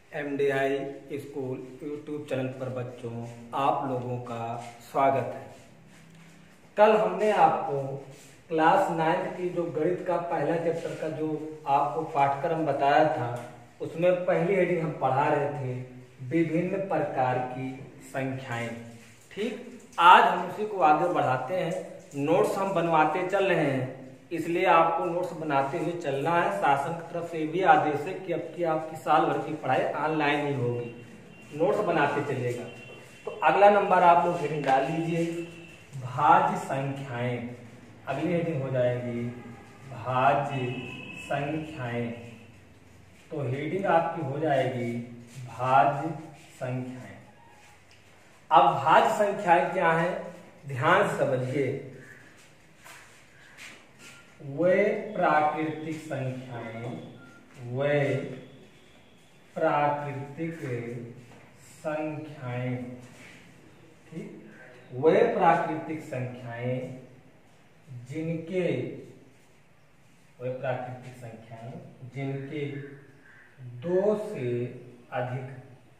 MDI school YouTube channel पर बच्चों आप लोगों का स्वागत है। कल हमने आपको क्लास 9 की जो गणित का पहला चैप्टर का जो आपको पाठ्यक्रम बताया था, उसमें पहली हेडिंग हम पढ़ा रहे थे विभिन्न प्रकार की संख्याएं। ठीक, आज हम उसी को आगे बढ़ाते हैं। नोट्स हम बनवाते चल रहे हैं, इसलिए आपको नोट्स बनाते हुए चलना है। शासन की तरफ से भी आदेश है कि अब की आपकी साल भर की पढ़ाई ऑनलाइन ही होगी, नोट्स बनाते चलिएगा। तो अगला नंबर आप लोग हेडिंग डाल लीजिए, भाज्य संख्याएं। अगली हेडिंग हो जाएगी भाज्य संख्याएं। तो हेडिंग आपकी हो जाएगी भाज्य संख्याएं। अब भाज्य संख्याएं क्या है, ध्यान से समझिए। वे प्राकृतिक संख्याएं, वे प्राकृतिक संख्याएं, ठीक, वे प्राकृतिक संख्याएं जिनके, वे प्राकृतिक संख्याएं जिनके दो से अधिक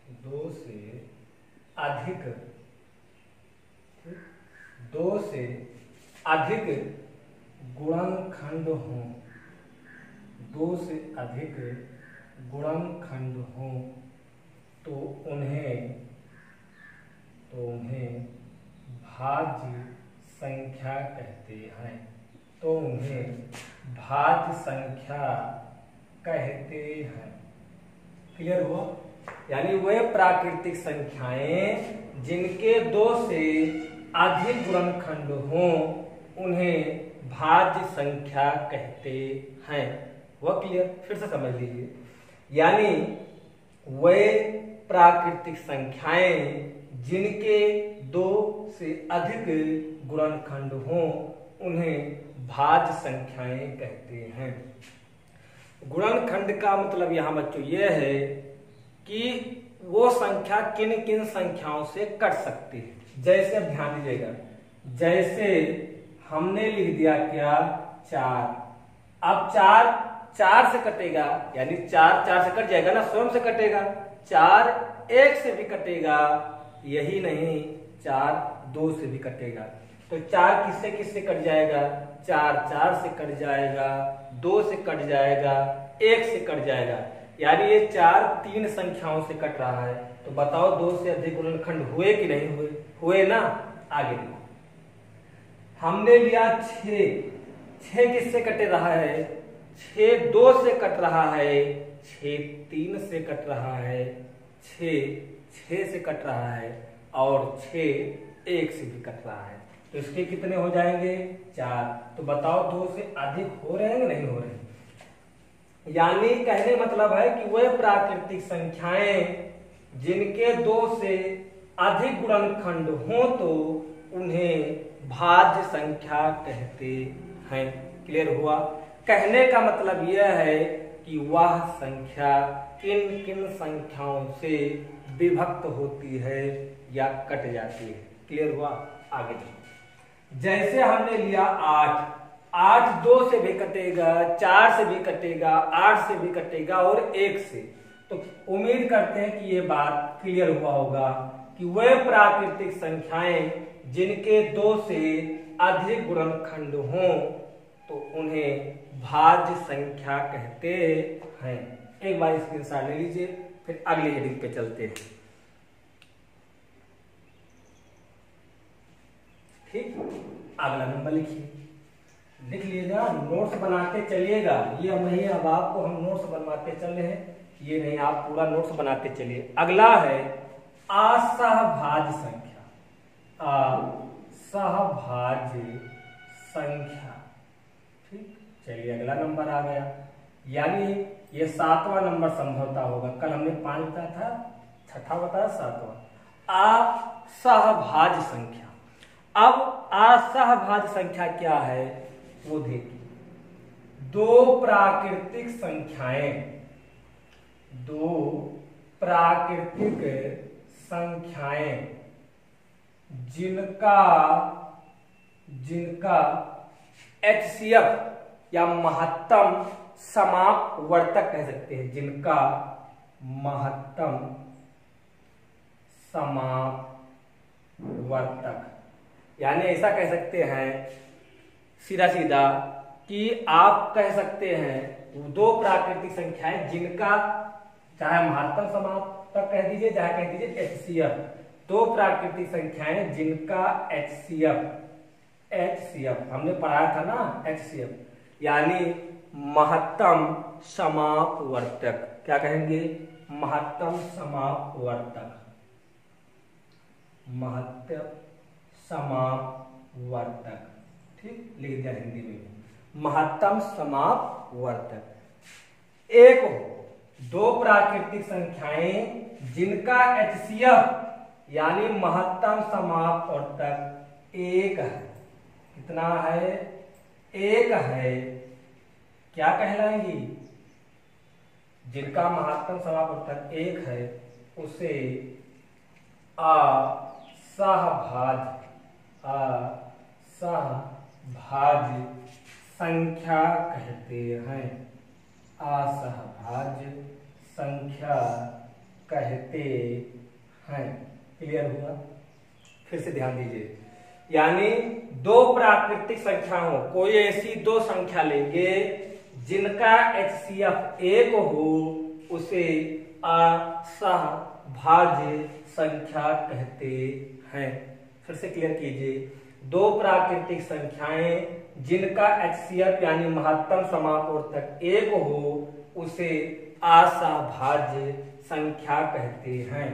गुणनखंड हों, दो से अधिक गुणनखंड हों तो उन्हें भाज्य संख्या कहते हैं। तो उन्हें भाज्य संख्या कहते हैं। क्लियर हुआ? यानी वे प्राकृतिक संख्याएं जिनके दो से अधिक गुणनखंड हों उन्हें भाज्य संख्या कहते हैं। वह क्लियर? फिर से समझ लीजिए। यानी वे प्राकृतिक संख्याएं जिनके दो से अधिक गुणनखंड हों उन्हें भाज्य संख्याएं कहते हैं। गुणनखंड का मतलब यहां बच्चों यह है कि वो संख्या किन किन संख्याओं से कट सकती है। जैसे अब ध्यान दीजिएगा, जैसे हमने लिख दिया क्या, 4। अब 4 से कटेगा, यानी 4 से कट जाएगा ना, स्वयं से कटेगा। 4 1 से भी कटेगा, यही नहीं 4 2 से भी कटेगा। तो 4 किससे किससे कट जाएगा, 4 से कट जाएगा, 2 से कट जाएगा, 1 से कट जाएगा। यानी ये 4 3 संख्याओं से कट रहा है। तो बताओ 2 से अधिक गुणनखंड हुए कि नहीं हुए? हुए ना। आगे देखो, हमने लिया 6 किससे कट रहा है, 6 2 से कट रहा है, 6 3 से कट रहा है, 6 से कट रहा है और 6 1 से भी कट रहा है। तो इसके कितने हो जाएंगे, 4। तो बताओ 2 से अधिक हो रहे हैं कि नहीं हो रहे हैं? यानी कहने मतलब है कि वे प्राकृतिक संख्याएं जिनके 2 से अधिक गुणनखंड हो तो उन्हें भाज्य संख्या कहते हैं। क्लियर हुआ? कहने का मतलब यह है कि वह संख्या किन किन संख्याओं से विभक्त होती है या कट जाती है। क्लियर हुआ? आगे जैसे हमने लिया 8 2 से भी कटेगा, 4 से भी कटेगा, 8 से भी कटेगा और 1 से। तो उम्मीद करते हैं कि ये बात क्लियर हुआ होगा कि वे प्राकृतिक संख्याएं जिनके 2 से अधिक गुणनखंड हों तो उन्हें भाज्य संख्या कहते हैं। एक बार स्क्रीनशॉट ले लीजिए, फिर अगली हेडिंग पे चलते हैं। ठीक, अगला नंबर लिखिए, लिख लीजिएगा, नोट्स बनाते चलिएगा। ये नहीं, अब आपको हम नोट्स बनवाते चल रहे हैं, ये नहीं, आप पूरा नोट्स बनाते चलिए। अगला है असहभाज्य संख्या, असहभाज्य संख्या। ठीक, चलिए अगला नंबर आ गया, यानी ये 7वां नंबर संभवतः होगा। कल हमने 5 बताया था, 6ठा बताया, 7वां। असहभाज्य संख्या। अब असहभाज्य संख्या क्या है वो देखिए। 2 प्राकृतिक संख्याएं जिनका HCF या महत्तम समापवर्तक कह सकते हैं, जिनका महत्तम समापवर्तक। यानी ऐसा कह सकते हैं सीधा सीधा कि आप कह सकते हैं दो प्राकृतिक संख्याएं जिनका चाहे महत्तम समापवर्तक कह दीजिए चाहे कह दीजिए एचसीएफ, दो प्राकृतिक संख्याएं जिनका एचसीएफ हमने पढ़ाया था ना, एचसीएफ यानी महत्तम समापवर्तक। क्या कहेंगे? महत्तम समापवर्तक, महत्तम समापवर्तक। ठीक, लिख दिया हिंदी में, महत्तम समापवर्तक। एक दो प्राकृतिक संख्याएं जिनका एचसीएफ यानी महत्तम समापवर्तक एक है। कितना है? एक है। क्या कहलाएंगी? जिनका महत्तम समापवर्तक एक है उसे असहभाज्य संख्या कहते हैं। असहभाज्य संख्या कहते हैं। क्लियर हुआ? फिर से ध्यान दीजिए, यानी दो प्राकृतिक संख्या हो, कोई ऐसी दो संख्या लेंगे जिनका एचसीएफ एक हो उसे असहभाज्य संख्या कहते हैं। फिर से क्लियर कीजिए, दो प्राकृतिक संख्याएं जिनका एचसीएफ यानी महत्तम समापवर्तक एक हो उसे असहभाज्य संख्या कहते हैं।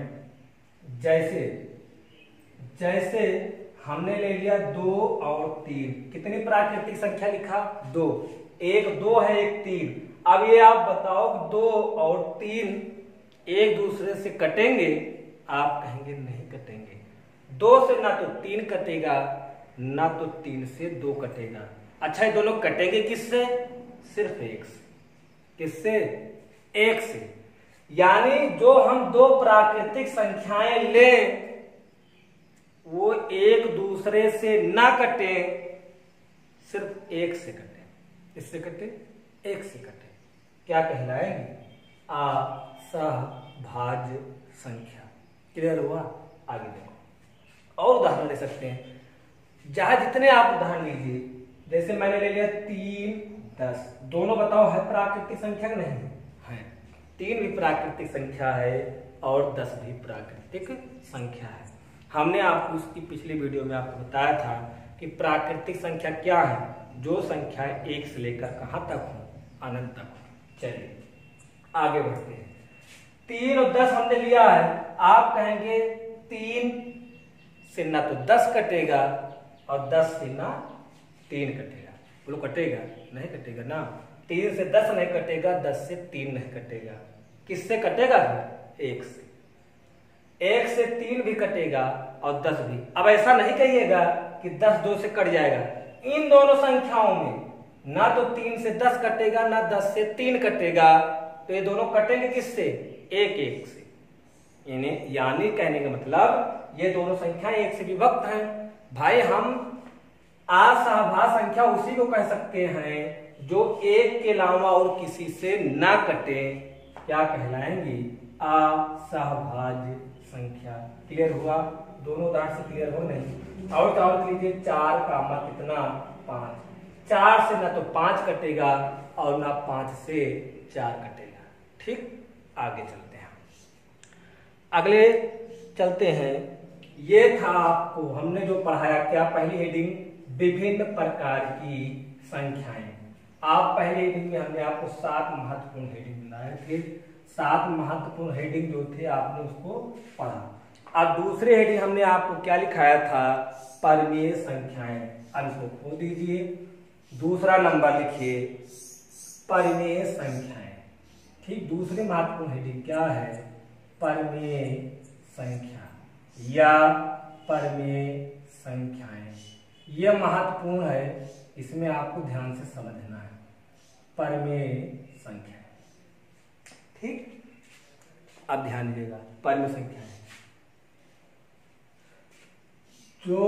जैसे हमने ले लिया 2 और 3। कितनी प्राकृतिक संख्या लिखा? 2। एक 2 है, एक 3। अब ये आप बताओ 2 और 3 एक दूसरे से कटेंगे? आप कहेंगे नहीं कटेंगे। 2 से ना तो 3 कटेगा ना तो 3 से 2 कटेगा। अच्छा, ये दोनों कटेंगे किससे? सिर्फ 1 से। किससे? 1 से। यानी जो हम दो प्राकृतिक संख्याएं लें वो एक दूसरे से ना कटे, सिर्फ 1 से कटे। इससे कटे? 1 से कटे। क्या कहलाएंगे? असहभाज्य संख्या। क्लियर हुआ? आगे देखो और उदाहरण ले सकते हैं। जहां जितने आप उदाहरण लीजिए, जैसे मैंने ले लिया 3, 10। दोनों बताओ है प्राकृतिक संख्या नहीं है? 3 भी प्राकृतिक संख्या है और 10 भी प्राकृतिक संख्या है। हमने आपको उसकी पिछली वीडियो में आपको बताया था कि प्राकृतिक संख्या क्या है, जो संख्या 1 से लेकर कहां तक हो? अनंत तक हो। चलिए आगे बढ़ते हैं। 3 और 10 हमने लिया है। आप कहेंगे 3 से ना तो 10 कटेगा और 10 से ना 3 कटेगा। बोलो कटेगा? नहीं कटेगा ना। 3 से 10 नहीं कटेगा, 10 से 3 नहीं कटेगा। किससे कटेगा? 1 से। 1 से 3 भी कटेगा और 10 भी। अब ऐसा नहीं कहिएगा कि 10 2 से कट जाएगा। इन दोनों संख्याओं में ना तो 3 से 10 कटेगा ना 10 से 3 कटेगा, तो ये दोनों कटेंगे किससे? 1 से। यानी कहने का मतलब ये दोनों संख्याएं 1 से विभक्त हैं। भाई हम असहभाज्य संख्या उसी को कह सकते हैं जो 1 के अलावा और किसी से ना कटे। क्या कहलाएंगी? असहभाज्य संख्या। क्लियर हुआ? दोनों उदाहरण से क्लियर हो नहीं? और लीजिए 4 का मान कितना? 5। 4 से ना तो 5 कटेगा और ना 5 से 4 कटेगा। ठीक, आगे चलते हैं। अगले चलते हैं। ये था आपको हमने जो पढ़ाया, क्या पहली हेडिंग? विभिन्न प्रकार की संख्याएं। आप पहले हेडिंग में हमने आपको 7 महत्वपूर्ण हेडिंग बनाए थे। 7 महत्वपूर्ण हेडिंग जो थे आपने उसको पढ़ा। अब दूसरे हेडिंग हमने आपको क्या लिखाया था? परिमेय संख्याएं। अब इसको खोल दीजिए, दूसरा नंबर लिखिए परिमेय संख्याएं। ठीक, दूसरी महत्वपूर्ण हेडिंग क्या है? परिमेय संख्या या परिमेय संख्याएं। यह महत्वपूर्ण है, इसमें आपको ध्यान से समझना है। परिमेय संख्या। ठीक, अब ध्यान दीजिएगा। परिमेय संख्या है जो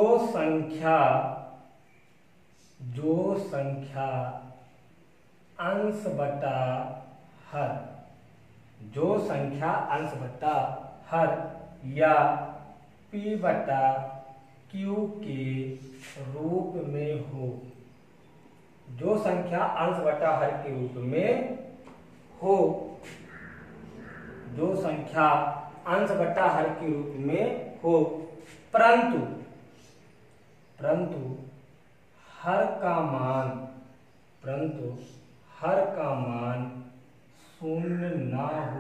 संख्या अंश बटा हर जो संख्या अंश बटा हर या P बटा Q के रूप में हो, जो संख्या अंश बटा हर के रूप में हो, जो संख्या अंश बटा हर के रूप में हो, परंतु हर का मान शून्य ना हो,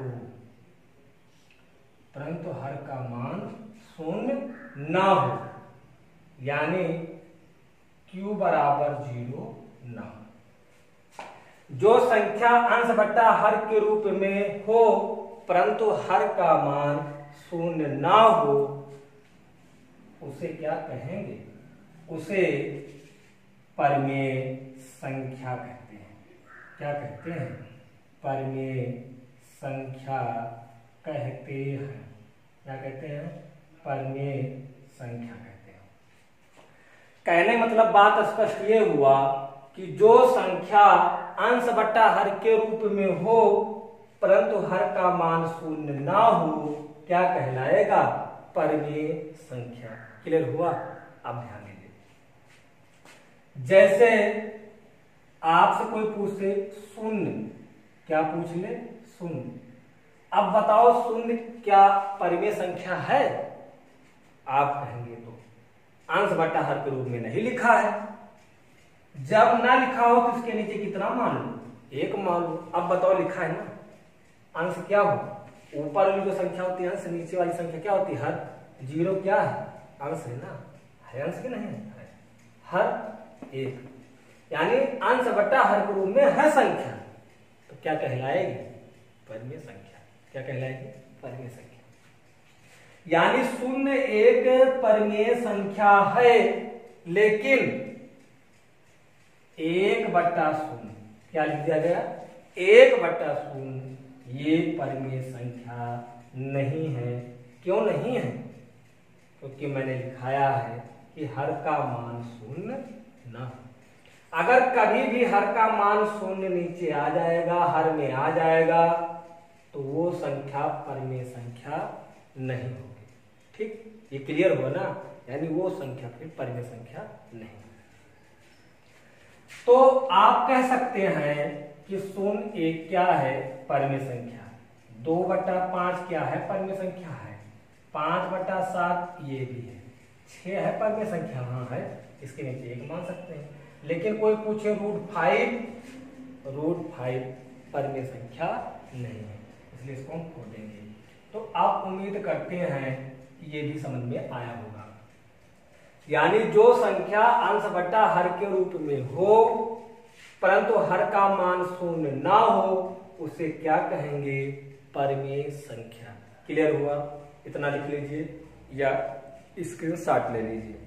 परंतु हर का मान शून्य ना हो, यानी Q बराबर 0 ना हो। जो संख्या अंश बटा हर के रूप में हो परंतु हर का मान शून्य ना हो, उसे क्या कहेंगे? उसे परिमेय संख्या कहते हैं। क्या कहते हैं? परिमेय संख्या कहते हैं। क्या कहते हैं? परिमेय संख्या कहते हैं। कहने मतलब बात स्पष्ट ये हुआ कि जो संख्या अंश बटा हर के रूप में हो परंतु हर का मान शून्य ना हो, क्या कहलाएगा? परिमेय संख्या। क्लियर हुआ? अब ध्यान दीजिए, जैसे आपसे कोई पूछे शून्य, क्या पूछ ले? शून्य। अब बताओ शून्य क्या परिमेय संख्या है? आप कहेंगे तो अंश बटा हर के रूप में नहीं लिखा है। जब ना लिखा हो तो इसके नीचे कितना मान लो? 1 मान लो। अब बताओ लिखा है ना, अंश क्या हो? ऊपर वाली जो संख्या होती है अंश, नीचे वाली संख्या क्या होती है? हर। 0 क्या है? अंश है ना, है अंश के नहीं है? हर 1, यानी अंश बटा हर के रूप में है संख्या, तो क्या कहलाएगी? परिमेय संख्या। क्या कहलाएगी? परिमेय संख्या। यानी 0 एक परिमेय संख्या है, लेकिन 1/0 क्या लिख दिया गया? 1/0 ये परिमेय संख्या नहीं है। क्यों नहीं है? क्योंकि मैंने लिखाया है कि हर का मान 0 ना हो। अगर कभी भी हर का मान 0 नीचे आ जाएगा, हर में आ जाएगा, तो वो संख्या परिमेय संख्या नहीं होगी। ठीक, ये क्लियर हुआ ना? यानी वो संख्या फिर परिमेय संख्या नहीं। तो आप कह सकते हैं कि 0 एक क्या है? परिमेय संख्या। 2/5 क्या है? परिमेय संख्या है। 5/7 ये भी है। 6 है परिमेय संख्या, हाँ है, इसके नीचे 1 मान सकते हैं। लेकिन कोई पूछे √5 परिमेय संख्या नहीं है, इसलिए इसको हम खोल देंगे। तो आप उम्मीद करते हैं कि ये भी समझ में आया होगा। यानी जो संख्या अंश बटा हर के रूप में हो परंतु हर का मान 0 ना हो, उसे क्या कहेंगे? परिमेय संख्या। क्लियर हुआ? इतना लिख लीजिए या स्क्रीनशॉट ले लीजिए।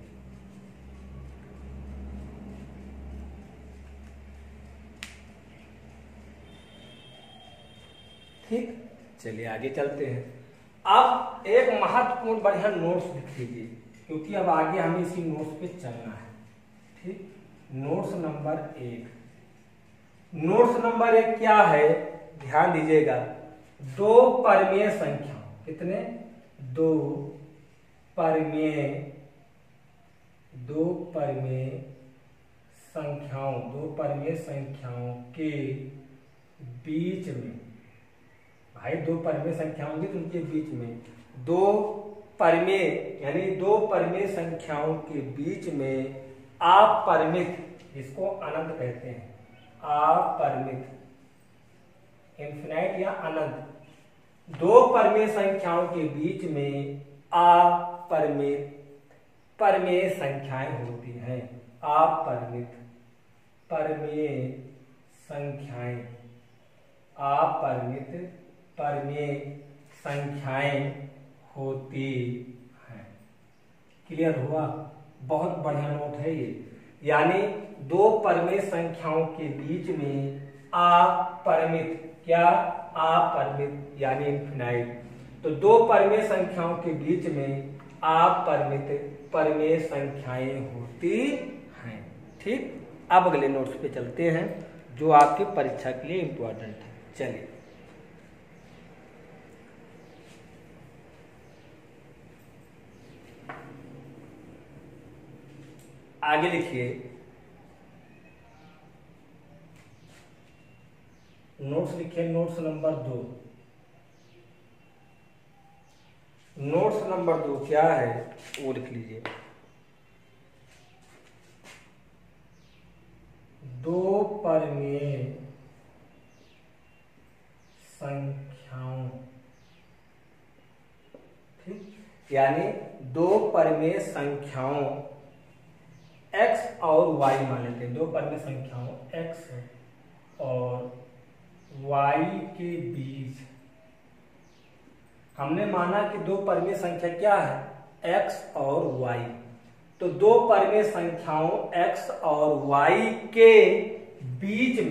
ठीक, चलिए आगे चलते हैं। अब एक महत्वपूर्ण बढ़िया नोट्स लिख लीजिए, क्योंकि अब आगे हमें इसी नोट्स पे चलना है। ठीक, नोट्स नंबर 1। नोट्स नंबर 1 क्या है? ध्यान दीजिएगा। 2 परिमेय संख्या, कितने? 2 परिमेय संख्याओं के बीच में, भाई 2 परिमेय संख्याओं होंगी तो उनके बीच में 2 परिमेय, यानी 2 परिमेय संख्याओं के बीच में अपरिमित, जिसको अनंत कहते हैं, अपरिमित, इन्फिनाइट या अनंत, 2 परिमेय संख्याओं के बीच में अपरिमित परिमेय संख्याएं होती हैं। अपरिमित परिमेय संख्याएं, अपरिमित परिमेय संख्याएं होती हैं। क्लियर हुआ? बहुत बढ़िया नोट है ये। यानी 2 परिमेय संख्याओं के बीच में अपरिमित, क्या? अपरिमित यानी इन्फिनाइट। तो 2 परिमेय संख्याओं के बीच में अपरिमित परिमेय संख्याएं होती हैं। ठीक, अब अगले नोट्स पे चलते हैं जो आपकी परीक्षा के लिए इंपॉर्टेंट है। चलिए, आगे लिखिए, नोट्स लिखिए, नोट्स नंबर 2। नोट्स नंबर 2 क्या है वो लिख लीजिए। दो परिमेय संख्याओं, ठीक, यानी दो परिमेय संख्याओं x और y मान लेते हैं। दो परिमेय संख्याओं x और y के बीच हमने माना कि दो परिमेय संख्या क्या है, x और y। तो दो परिमेय संख्याओं x और y के बीच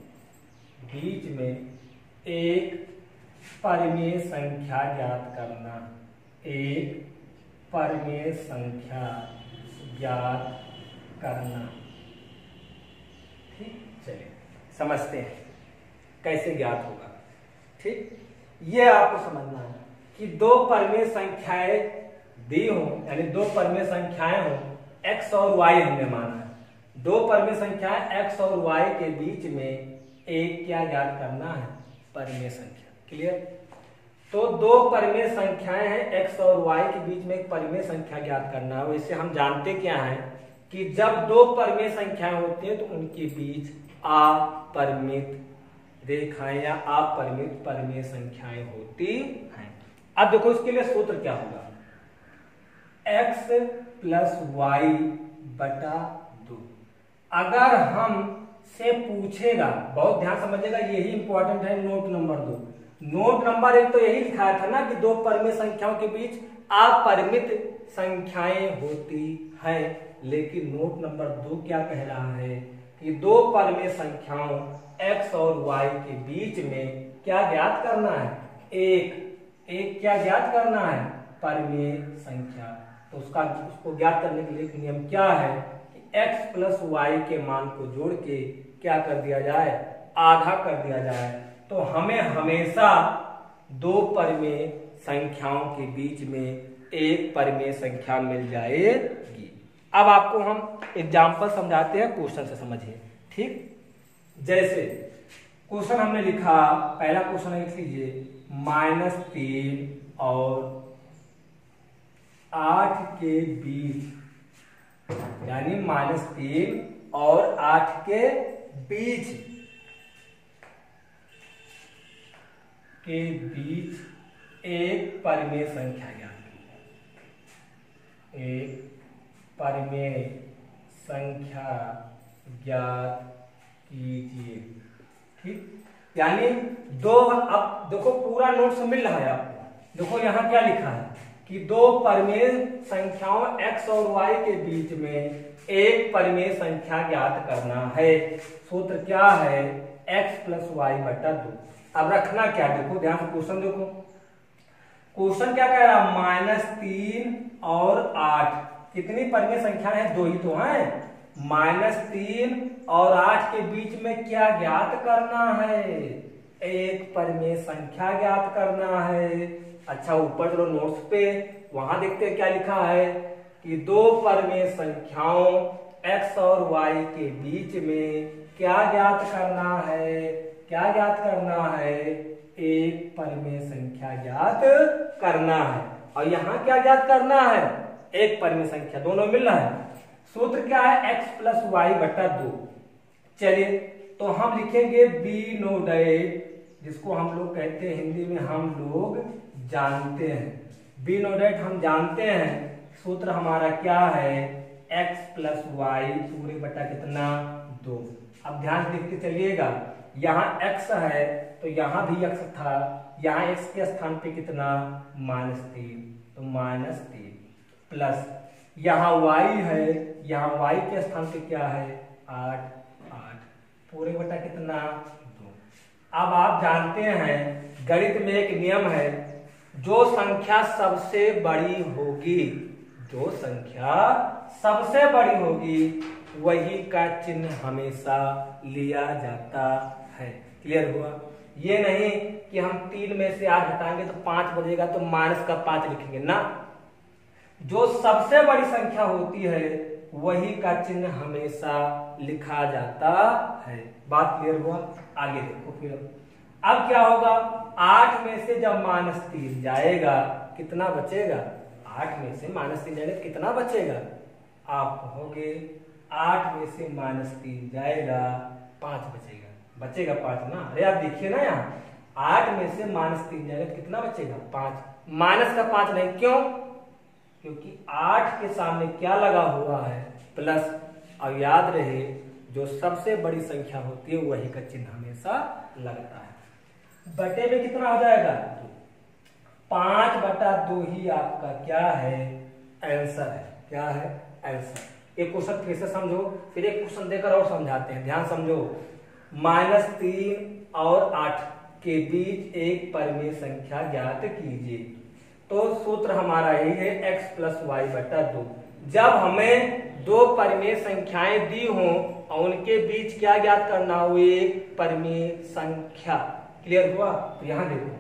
में एक परिमेय संख्या ज्ञात करना, एक परिमेय संख्या ज्ञात करना। ठीक, चलिए समझते हैं कैसे ज्ञात होगा। ठीक, ये आपको समझना है कि दो परिमेय संख्याएं दी हो, यानी दो परिमेय संख्याएं हो x और y हमने माना है। दो परिमेय संख्याएं x और y के बीच में एक क्या ज्ञात करना है, परिमेय संख्या। क्लियर? तो दो परिमेय संख्याएं हैं x और y के बीच में एक परिमेय संख्या ज्ञात करना है। वैसे हम जानते क्या है कि जब दो परिमेय संख्याएं होती हैं तो उनके बीच अपरिमित रेखाएं या अपरिमित परिमेय संख्याएं होती हैं। अब देखो इसके लिए सूत्र क्या होगा, x प्लस वाई बटा 2। अगर हम से पूछेगा, बहुत ध्यान समझिएगा, यही इंपॉर्टेंट है नोट नंबर 2। नोट नंबर 1 तो यही लिखाया था ना कि दो परिमेय संख्याओं के बीच अपरिमित संख्याएं होती हैं, लेकिन नोट नंबर 2 क्या कह रहा है कि दो परिमेय संख्याओं x और y के बीच में क्या ज्ञात करना है, एक क्या ज्ञात करना है, परिमेय संख्या। तो उसको ज्ञात करने के लिए एक नियम क्या है कि x प्लस वाई के मान को जोड़ के क्या कर दिया जाए, आधा कर दिया जाए। तो हमें हमेशा दो परिमेय संख्याओं के बीच में एक परिमेय संख्या मिल जाएगी। अब आपको हम एग्जाम्पल समझाते हैं, क्वेश्चन से समझिए। ठीक, जैसे क्वेश्चन हमने लिखा, पहला क्वेश्चन लिख लीजिए, -3 और 8 के बीच, यानी -3 और 8 के बीच एक परिमेय संख्या ज्ञात कीजिए, एक परिमेय संख्या ज्ञात कीजिए। ठीक, यानी दो, अब देखो पूरा नोट्स मिल रहा है आपको। देखो यहाँ क्या लिखा है कि दो परिमेय संख्याओं x और y के बीच में एक परिमेय संख्या ज्ञात करना है। सूत्र क्या है, x प्लस वाई बटा 2। अब रखना क्या, देखो ध्यान से क्वेश्चन देखो, क्वेश्चन क्या कह रहा है, -3 और 8 कितनी परिमेय संख्या है, दो ही तो है। -3 और 8 के बीच में क्या ज्ञात करना है, एक परिमेय संख्या ज्ञात करना है। अच्छा, ऊपर चलो नोट्स पे, वहां देखते हैं क्या लिखा है कि दो परिमेय संख्याओं x और y के बीच में क्या ज्ञात करना है, क्या ज्ञात करना है, एक परिमेय संख्या ज्ञात करना है। और यहाँ क्या ज्ञात करना है, एक परिमेय संख्या, दोनों मिल रहा है। सूत्र क्या है, x प्लस वाई बटा 2। चलिए तो हम लिखेंगे बी नो डेट, जिसको हम लोग कहते हैं हिंदी में हम लोग जानते हैं, बी नो डेट हम जानते हैं। सूत्र हमारा क्या है, x प्लस वाई पूरे बटा कितना, 2। अब ध्यान से देखते चलिएगा, यहाँ x है तो यहाँ भी x था, यहाँ x के स्थान पे कितना, -3, तो -3 प्लस यहाँ y है, यहाँ y के स्थान पे क्या है, 8 पूरे बटा कितना, 2। अब आप जानते हैं गणित में एक नियम है, जो संख्या सबसे बड़ी होगी, जो संख्या सबसे बड़ी होगी वही का चिन्ह हमेशा लिया जाता है। क्लियर हुआ? ये नहीं कि हम 3 में से 8 हटाएंगे तो 5 बचेगा तो -5 लिखेंगे ना। जो सबसे बड़ी संख्या होती है वही का चिन्ह हमेशा लिखा जाता है। बात क्लियर हुआ? आगे देखो फिर अब क्या होगा, 8 में से जब -3 जाएगा कितना बचेगा? 8 में से -3 जाएगा तो कितना बचेगा? आप कहोगे 8 में से -3 जाएगा 5 बचेगा। बचेगा 5 ना? अरे आप देखिए ना यहाँ 8 में से -3 जाएगा तो कितना बचेगा? 5। माइनस का 5 नहीं, क्यों? क्योंकि 8 के सामने क्या लगा हुआ है? प्लस। अब याद रहे जो सबसे बड़ी संख्या होती है वही का चिन्ह हमेशा लगता है। बटे में कितना हो जाएगा? 5/2 ही आपका क्या है? आंसर है। क्या है? आंसर। एक क्वेश्चन फिर से समझो, फिर एक क्वेश्चन देकर और समझाते हैं। ध्यान समझो। -3 और 8 के बीच एक परिमेय संख्या ज्ञात कीजिए। तो सूत्र हमारा यही है x + y/2। जब हमें दो परिमेय संख्याएं दी हों और उनके बीच क्या ज्ञात करना हो? एक परिमेय संख्या। क्लियर हुआ? तो यहां देखो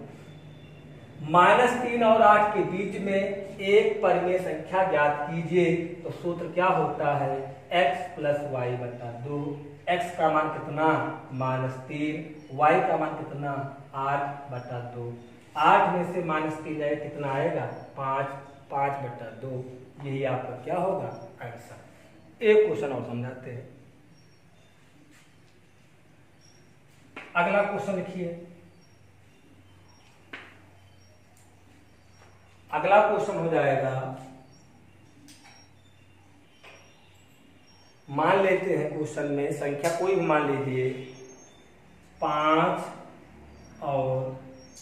-3 और 8 के बीच में एक परिमेय संख्या ज्ञात कीजिए। तो सूत्र क्या होता है? x + y/2। x का मान कितना? -3। y का मान कितना? 8/2। 8 में से -3 जाएगा कितना आएगा? 5। 5/2। यही आपका क्या होगा? आंसर। एक क्वेश्चन और समझाते हैं। अगला क्वेश्चन लिखिए। अगला क्वेश्चन हो जाएगा, मान लेते हैं क्वेश्चन में संख्या कोई भी मान लीजिए 5 और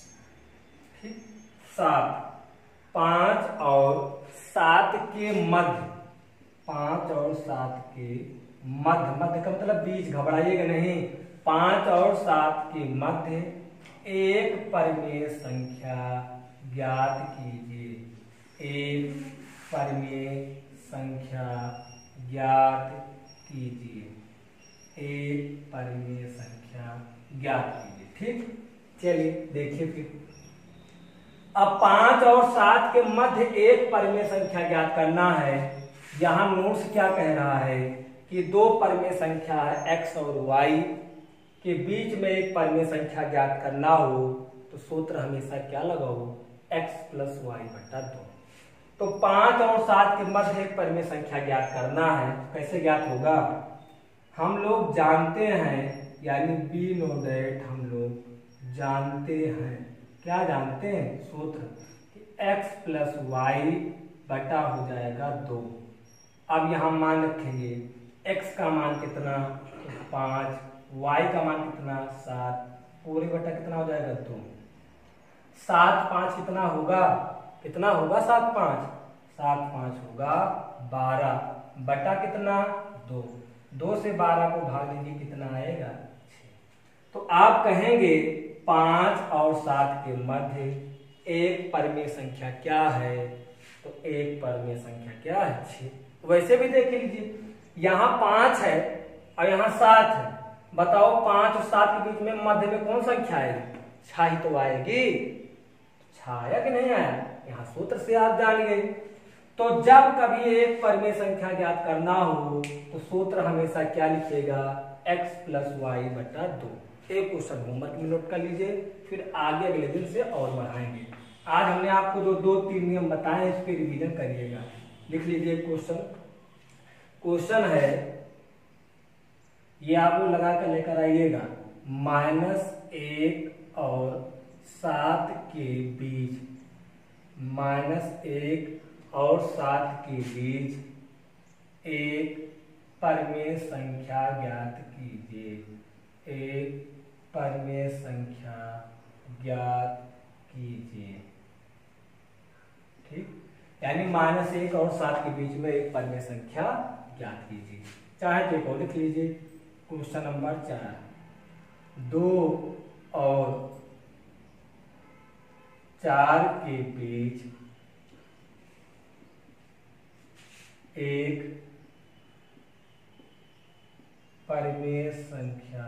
7। 5 और 7 के मध्य, 5 और 7 के मध्य, मध्य का मतलब बीच, घबराइएगा नहीं। 5 और 7 के मध्य एक परिमेय संख्या ज्ञात कीजिए। एक परिमेय संख्या ज्ञात कीजिए। एक परिमेय संख्या ज्ञात कीजिए। ठीक, चलिए देखिए फिर। अब 5 और 7 के मध्य एक परिमेय संख्या ज्ञात करना है। यहां नोट्स क्या कह रहा है कि दो परिमेय संख्या है x और y के बीच में एक परिमेय संख्या ज्ञात करना हो तो सूत्र हमेशा क्या लगाओ? x + y/2। तो 5 और 7 के मध्य एक परिमेय संख्या ज्ञात करना है। कैसे ज्ञात होगा? हम लोग जानते हैं, यानी बी नो डेट हम लोग जानते हैं। क्या जानते हैं? सूत्र कि x + y/2 हो जाएगा 2। अब यहां मान रखेंगे x का मान कितना? 5। y का मान कितना? 7। पूरे बटा कितना हो जाएगा? 2। 7 5 कितना होगा? कितना होगा? 7 5 7 5 होगा 12 बटा कितना? 2। 2 से 12 को भाग दीजिए कितना आएगा? 6। तो आप कहेंगे 5 और 7 के मध्य एक परिमेय संख्या क्या है? तो एक परिमेय संख्या क्या है? 6। वैसे भी देख लीजिए, यहाँ 5 है और यहाँ 7 है। बताओ 5 और 7 के बीच में मध्य में कौन संख्या आएगी? 6 ही तो आएगी। 6 आया कि नहीं आया? यहाँ सूत्र से आप जान गए। तो जब कभी एक परिमेय संख्या ज्ञात करना हो तो सूत्र हमेशा क्या लिखिएगा? x + y/2। एक क्वेश्चन होमवर्क में नोट कर लीजिए, फिर आगे अगले दिन से और बढ़ाएंगे। आज हमने आपको जो 2-3 नियम बताए हैं इस पर रिवीजन करिएगा। लिख लीजिए क्वेश्चन। क्वेश्चन है, ये आप लोग लगा कर लेकर आइएगा। -1 और 7 के बीच, -1 और 7 के बीच एक परिमेय संख्या ज्ञात कीजिए। एक परिमेय संख्या ज्ञात कीजिए। ठीक, यानी -1 और 7 के बीच में एक परिमेय संख्या ज्ञात कीजिए। चाहे तो लिख लीजिए। क्वेश्चन नंबर 4, 2 और 4 के बीच एक परिमेय संख्या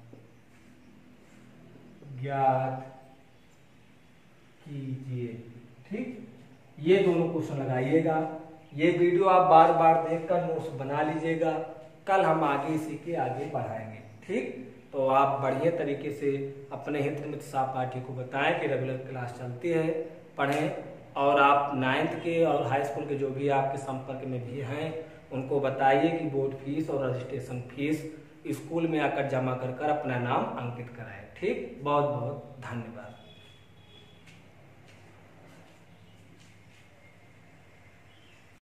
ज्ञात कीजिए। ठीक, ये दोनों क्वेश्चन लगाइएगा। ये वीडियो आप बार बार देखकर नोट्स बना लीजिएगा, कल हम आगे इसी के आगे बढ़ाएंगे। ठीक, तो आप बढ़िया तरीके से अपने हित मित्र सहपाठी को बताएं कि रेगुलर क्लास चलती है, पढ़ें। और आप 9th के और हाई स्कूल के जो भी आपके संपर्क में भी हैं उनको बताइए कि बोर्ड फीस और रजिस्ट्रेशन फीस स्कूल में आकर जमा कर अपना नाम अंकित कराएं। ठीक, बहुत बहुत धन्यवाद।